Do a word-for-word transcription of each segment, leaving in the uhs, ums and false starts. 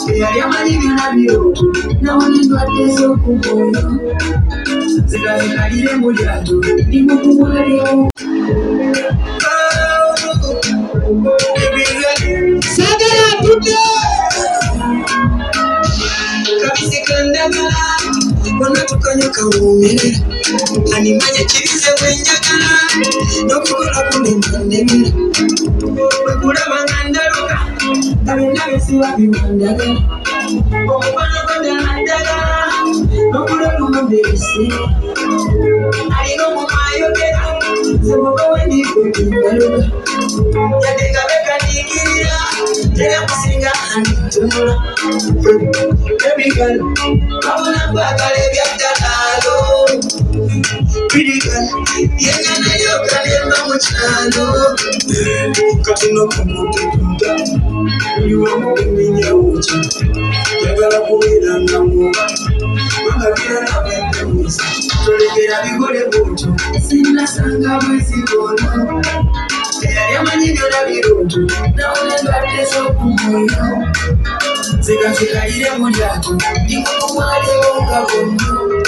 eyali amanyi byonna birooto nawona endwadde ez'okubooyo zikazikalire mu lyato ndi mu kumwaliwo sagala atudde kabisikandagala konna tukanya kawumerera animanya kibize bwenjagala n'okukola kunemandemera wekulaba nga ndaluka abena besiba biwandagala omubano gwandanaddagala n'okulolumambebisi alina omumayogera seboba wendikwebindaluka yadde bekaniikirira era kusinga anditunula ebigalo babona kwagala ebyaddalaalo birigalo yenyana yokanemba mu kyalo kati nokumutunda uliwamu eminyawuki yagala kubeera nga muba wangabira nabwempemuzi tolegera bigole buntu sinasanga bwezigono eyali amanyi byonna biruntu nawona endwadde ez'okubooyo zigazikalire mu lyato ndikukumwaliwo nga bonna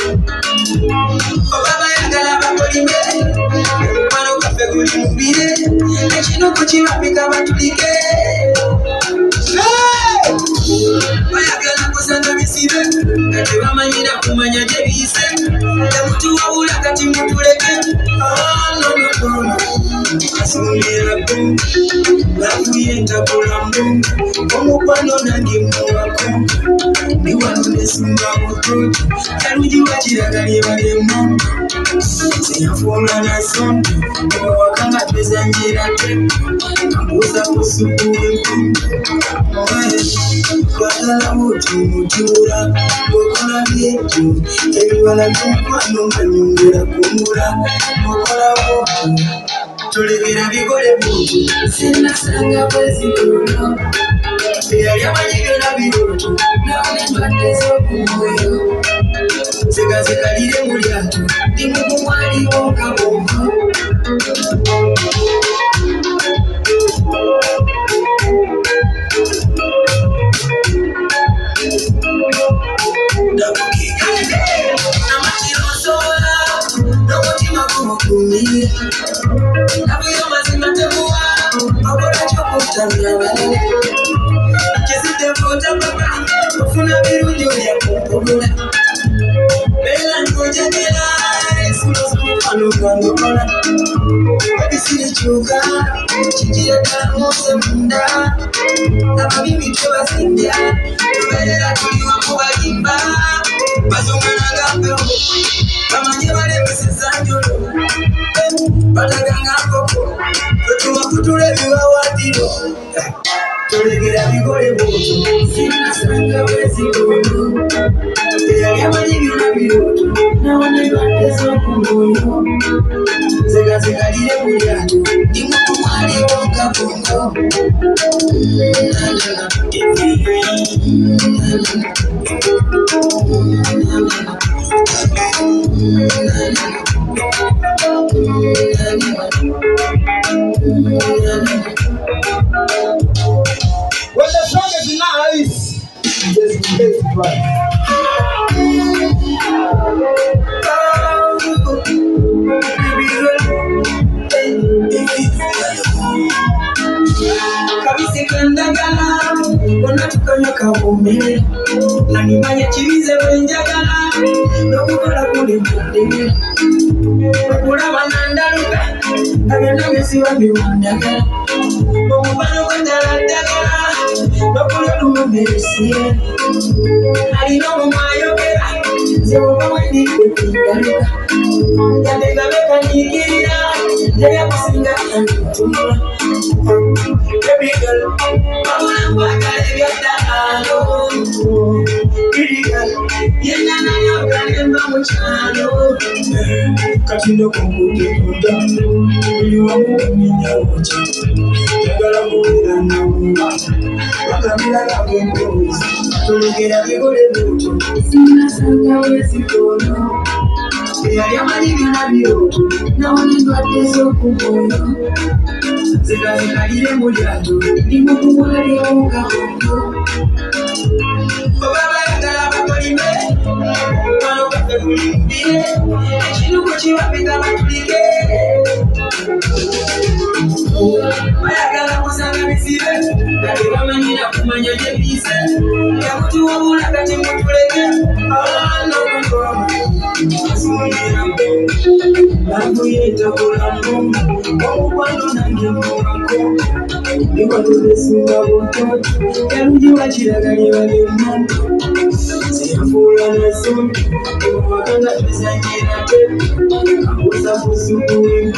oba bayagala bakolime omukwano gwaffe guli mubire ekino kukibapika batulike bayagala kusanga bisibe nga tebamanyira kumanya gye biyise temutuwabula kati mutuleke nononono asumira bu bakuye ntabula mbungu omukwano nange muwako ndi wano nesumba butoto yalugiwa kiragalye balemu teyafuula nasonto obwakanga twezanjira te ambuuza kusuku enkumbi kwagala butumutuula okola byekyo ebibala by'omukwano nga nyongera kumbula okolawo tolegera bigole buntu sinasanga bwezigolo eyali amanyi byonna biruntu nawona endwadde ez'okubooyo zigazikalire mu lyato ndi mu kumwaliwo nga bwongo amatirosobola n'omutima gumukumira nabuyo mazima tebuwa okola kyokuttamya balala kiziddevootapapa ofuna birungi olya kumpogola beera nkojagera ensulo z'omukwano gwangokola ebisirikyuka kigiretamuse munda ababibi twebasimbya tubeerera tuli wamu balimba bazunganagambeo bamanye balemeseza njolo bataganga nkoko twetuba kutula ebiwawadiro tolegera bigole buntu sinasanga bwezigolo eyali amanyi byonna biruntu nawona endwadde ez'okubooyo zigazikalire mu lyato ndi mu kumwaliwo nga bongo When the song is nice, just play it right. kabisikandagala konna tukanya kawumerera animanya kibize bwenjagala n'okukola kulemandemera wekulaba nga ndaluka nga byonna byesiba biwandagala omubano gwandaladdagala n'okulolumumberesiye alina omumayogera zeboba wendikwepindaluka yadde nga bekaniikirira teryakusinga anditunula ebigalo babula kwagala ebyaddalaalo birigalo yenyana yokanemba mu kyalo kati nokumutunda uliwamu eminyawuki yagala kubeera nga muba wangabira nabwempemuzi tolegera bigole buntu sinasanga bwezigolo eyali amanyi byonna biruntu nawona endwadde ez'okubooyo zigazikalire mu lyato ndi mu kumwaliwo nga bongo buli mubire ekinuku kibapika batulike bayagala kusanga bisibe kati bamanyira kumanya gyebise yakutuwabula kati mutuleke nakuyetakulambo omukwano nange mubako nikwatulesinga buto yalujiwa kiragali babyonna ziyafuula nazo omwakanga tuzanyirate abuza kusukuwe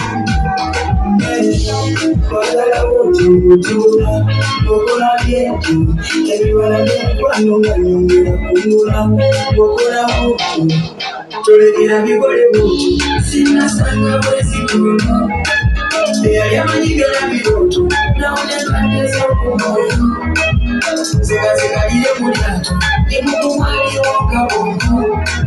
kwagala butibutuula okola byetu ebibala byomukwano nga nyongera kunula okolawo tolekera bikole butu sinasanga bwezikono eyali amanyigera biroto nawonekateza okumwoyo zekazekalire mu lyato nemukumwaliwo kabongo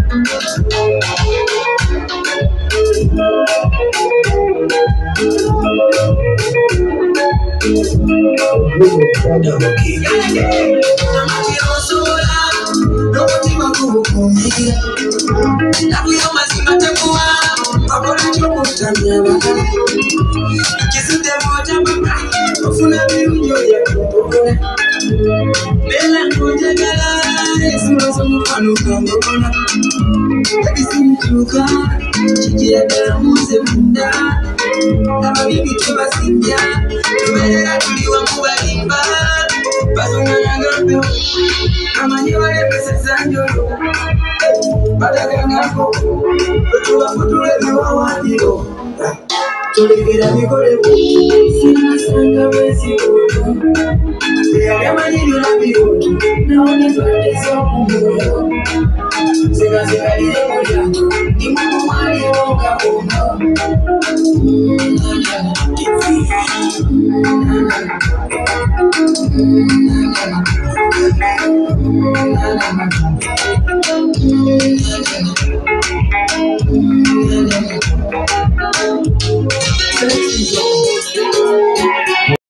amatira osobola n'omutima gubukumira nakuyo mazima tekuwa wakola kyokutamya abagala kizudde bwotapapa ofuna birungi olyakubola bela nkunjagala ensulo z'omukwano gangokola ebisimituuka kikiragala muze munda ababibi tubasimbya tubeerera tuli wamu balimba bazunganagambyo amanyi balepeseza njolo batagangako wetubafutula ebiwawandiro tolekera bikole butu sinasanga bwezikono eyali amanyirira biroto nawonetwateza okumwoyo zekazekalire mu lyato nimukumwaliwo kabongo